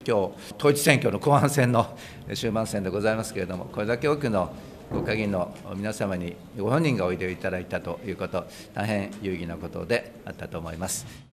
今日、統一選挙の後半戦の終盤戦でございますけれども、これだけ多くの国会議員の皆様にご本人がおいでいただいたということ、大変有意義なことであったと思います。